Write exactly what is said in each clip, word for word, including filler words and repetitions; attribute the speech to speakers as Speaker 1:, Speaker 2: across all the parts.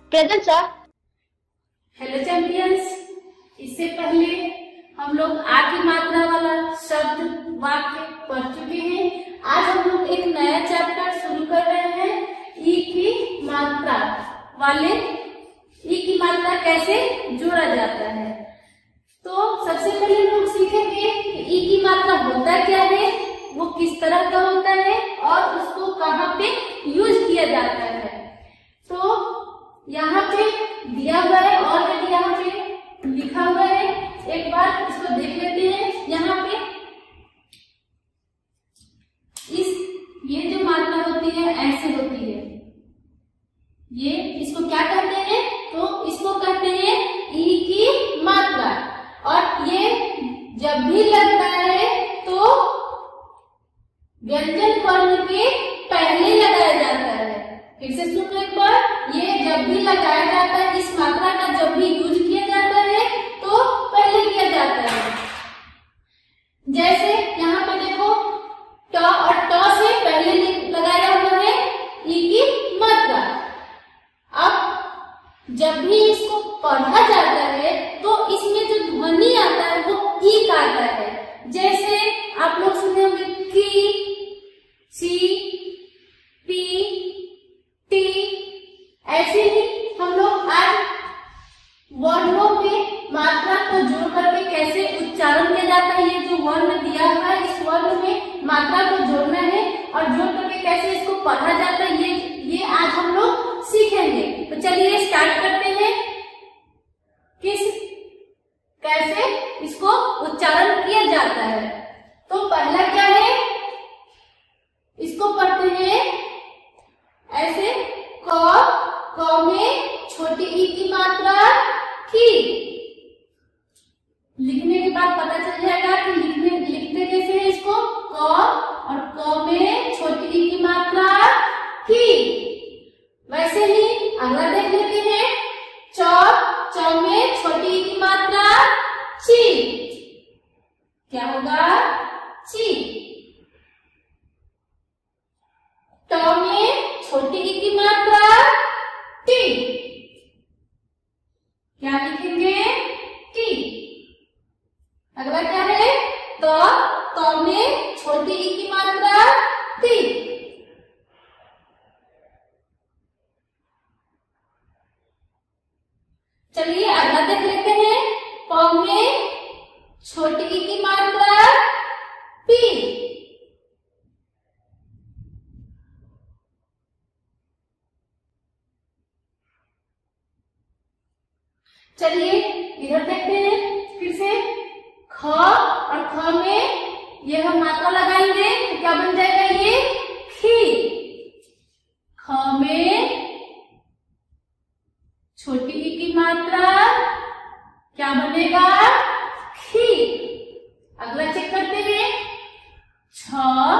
Speaker 1: Present sir.
Speaker 2: Hello champions, इससे पहले हम लोग आ की मात्रा वाला शब्द वाक्य पढ़ चुके हैं। आज हम लोग एक नया चैप्टर शुरू कर रहे हैं, ई की मात्रा वाले। ई की मात्रा कैसे जोड़ा जाता है, तो सबसे पहले लोग सीखेंगे कि ई की मात्रा होता क्या है, वो किस तरह का होता है और उसको कहाँ पे यूज किया जाता है। तो यहाँ पे दिया हुआ है और यदि यहाँ पे लिखा हुआ है, एक बार इसको देख लेते हैं। यहाँ पे इस ये जो मात्रा होती है ऐसे होती है, ये इसको क्या कहते हैं, तो इसको कहते हैं ई की मात्रा। और ये जब भी लगता है तो व्यंजन वर्ण के पहले लगाया जाता है। फिर से सुन लो एक बार, ये जब भी लगाया जाता है, इस मात्रा का जब भी यूज किया जाता है तो पहले किया जाता है। जैसे यहाँ पे देखो, ट और ट से पहले लगाया हुआ है ई की मात्रा। अब जब भी इसको पढ़ा जाता है तो इसमें जो ध्वनि आता है वो ई का आता है। जैसे आप लोग सुने होंगे की, सी, पी, टी। ऐसे ही हम लोग आज वर्णों में मात्रा को जोड़ करके कैसे उच्चारण किया जाता है, ये जो वर्ण दिया हुआ है इस वर्ण में मात्रा को जोड़ना है और जोड़ करके कैसे इसको पढ़ा जाता है, ये ये आज हम लोग सीखेंगे। तो चलिए स्टार्ट करते हैं, किस कैसे इसको उच्चारण किया जाता है। तो पहला क्या है, इसको पढ़ते हैं ऐसे, क क में छोटी ई की मात्रा की। लिखने के बाद पता चल जाएगा कि लिखने लिखते कैसे है इसको, क और क में छोटी ई की मात्रा की। वैसे ही अगला देख लेते हैं, च च में छोटी ई की मात्रा ची। क्या होगा, ची। ट में छोटी ई की मात्रा टी। क्या लिखेंगे, टी। अगला क्या है, त त में छोटी ई की मात्रा टी। चलिए अगला देख लेते हैं, प में छोटी ई की मात्रा पी। चलिए इधर देखते हैं फिर से, ख और ख में ये हम मात्रा लगाएंगे तो क्या बन जाएगा, ये खी। ख में छोटी ई की मात्रा क्या बनेगा, खी। अगला चेक करते हैं, छ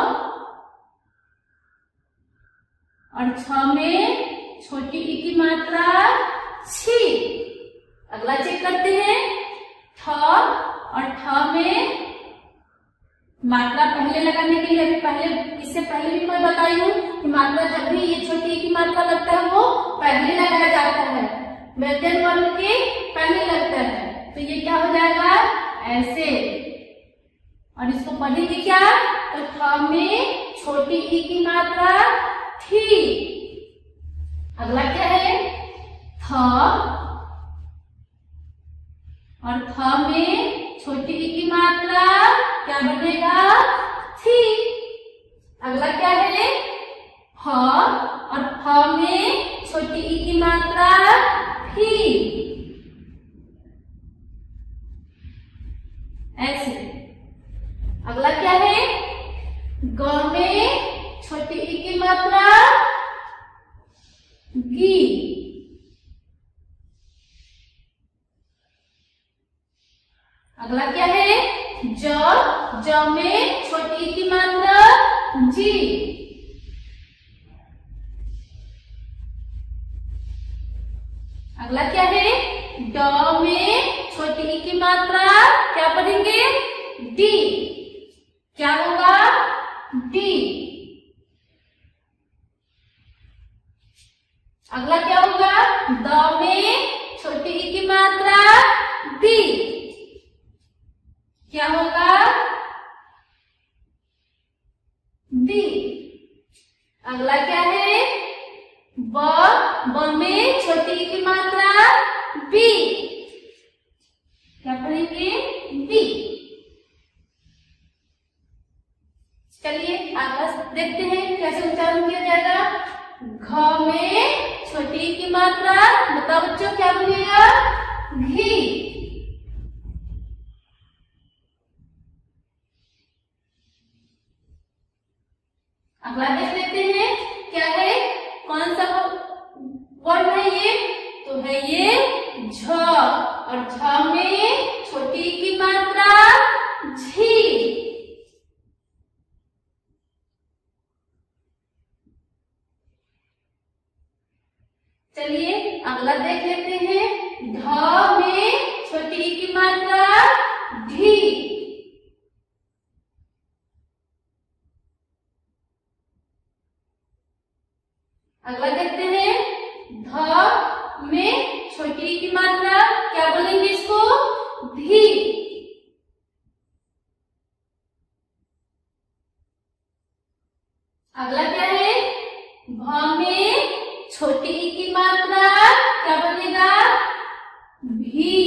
Speaker 2: और छ में छोटी ई की मात्रा छी। अगला चेक करते हैं, ठ और ठ में मात्रा पहले लगाने के लिए, अभी पहले इससे पहले भी मैं बताई हूँ कि मात्रा जब भी ये छोटी ई की मात्रा लगता है वो पहले लगाया जाता है, व्यंजन वर्ण के पहले लगता है। तो ये क्या हो जाएगा, ऐसे। और इसको पढ़ेंगे क्या, तो ठ में छोटी ई की मात्रा थी। अगला क्या है, थ और थ में छोटी ई की मात्रा क्या बनेगा, थी। अगला क्या है, ह और फ में छोटी ई की मात्रा थी। ऐसे। अगला क्या है, ग में छोटी ई की मात्रा गी। अगला क्या है, ज ज में छोटी ई की मात्रा जी। अगला क्या है, ड में छोटी ई की मात्रा क्या पढ़ेंगे, डी। क्या होगा, डी। अगला क्या होगा, द अगला क्या है? ब, ब में छोटी की मात्रा बी, क्या पढ़ेंगे? बी। चलिए आगे देखते हैं कैसे उच्चारण किया जाएगा। घ में छोटी की मात्रा, बताओ बच्चों क्या बनेगा? घी। अगला देख लेते हैं क्या है, कौन सा वर्ड है ये? तो है ये झ, और झ में छोटी की मात्रा झी। चलिए अगला देख लेते हैं, ध में छोटी की मात्रा ढी। अगला देखते हैं, ध में छोटी की मात्रा क्या बोलेंगे इसको? धी। अगला क्या है? भ में छोटी की मात्रा क्या बनेगा? भी।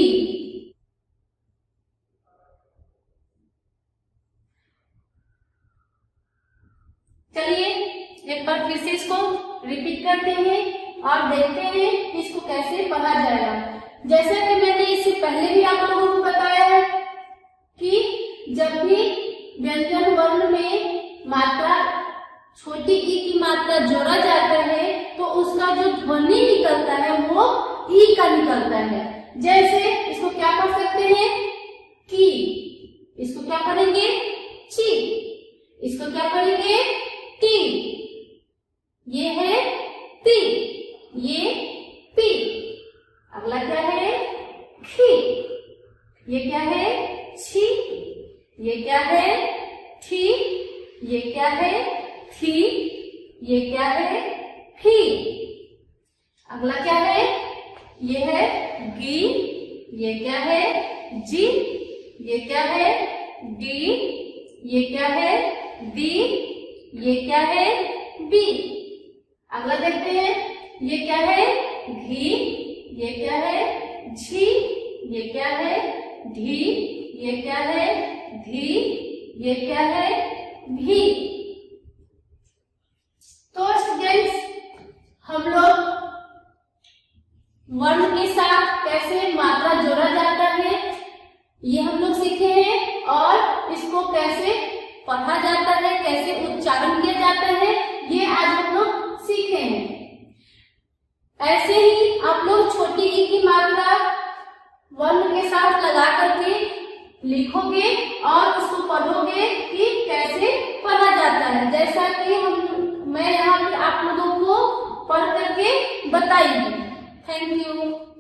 Speaker 2: चलिए एक बार फिर से इसको रिपीट करते हैं और देखते हैं इसको कैसे पढ़ा जाएगा। जैसे कि मैंने इससे पहले भी आप लोगों को बताया है कि जब भी व्यंजन वर्ण में मात्रा छोटी ई की मात्रा जोड़ा जाता है तो उसका जो ध्वनि निकलता है वो ई का निकलता है। जैसे इसको क्या पढ़ सकते हैं? की। इसको क्या पढ़ेंगे? ची। इसको क्या पढ़ेंगे? टी। ये है ती, ये पी। अगला क्या है? खी। ये क्या है? छी। ये क्या है? थी। ये क्या है? थी। ये क्या है? फी। अगला क्या है? ये है गी। ये क्या है? जी। ये क्या है? डी। ये क्या है? दी। ये क्या है? बी। अगला देखते हैं, ये क्या है? घी। ये क्या है? झी। ये क्या है? ढी। ये क्या है? धी। ये क्या है? भी। तो स्टूडेंट्स हम लोग वर्ण के साथ कैसे मात्रा जोड़ा जाता है ये हम लोग सीखे हैं, और इसको कैसे पढ़ा जाता है, कैसे उच्चारण किया जाता है ये आज हम लोग सीखे हैं। ऐसे ही आप लोग छोटी ई की मात्रा वर्ण के साथ लगा करके लिखोगे और उसको पढ़ोगे कि कैसे पढ़ा जाता है, जैसा कि हम मैं यहाँ पे आप लोगों को पढ़ करके बताई हूँ। Thank you.